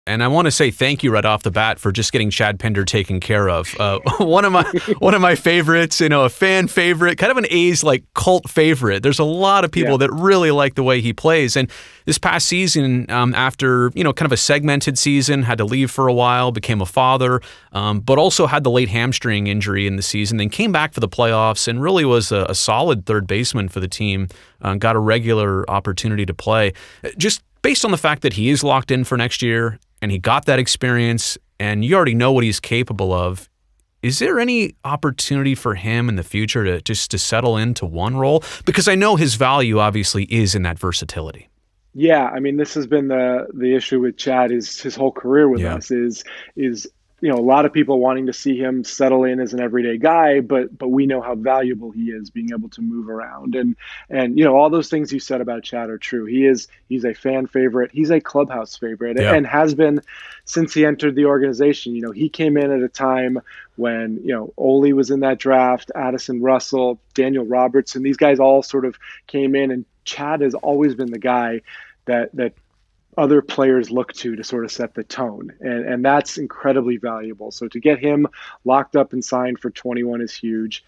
And I want to say thank you right off the bat for just getting Chad Pinder taken care of. One of my favorites, a fan favorite, kind of an A's like cult favorite. There's a lot of people that really like the way he plays. And this past season, after kind of a segmented season, had to leave for a while, became a father, but also had the late hamstring injury in the season. Then came back for the playoffs and really was a solid third baseman for the team. Got a regular opportunity to play. Just based on the fact that he is locked in for next year, and he got that experience, and you already know what he's capable of, is there any opportunity for him in the future to settle into one role? Because I know his value obviously is in that versatility. Yeah, I mean, this has been the issue with Chad is his whole career with us is a lot of people wanting to see him settle in as an everyday guy, but we know how valuable he is being able to move around. And all those things you said about Chad are true. He's a fan favorite. He's a clubhouse favorite and has been since he entered the organization. He came in at a time when, Ole was in that draft, Addison Russell, Daniel Robertson, these guys all sort of came in, and Chad has always been the guy that other players look to sort of set the tone. And that's incredibly valuable. So to get him locked up and signed for 21 is huge.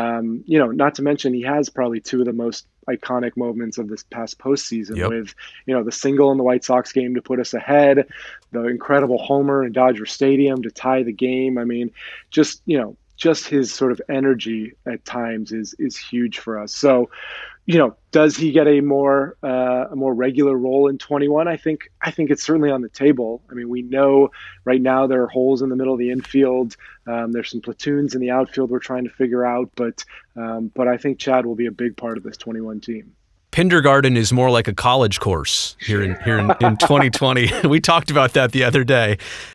Not to mention he has probably two of the most iconic moments of this past postseason with, the single in the White Sox game to put us ahead, the incredible homer in Dodger Stadium to tie the game. I mean, just his sort of energy at times is huge for us. So, does he get a more regular role in 21? I think it's certainly on the table. I mean, we know right now there are holes in the middle of the infield. There's some platoons in the outfield we're trying to figure out, but I think Chad will be a big part of this 21 team. Kindergarten is more like a college course here in 2020. We talked about that the other day.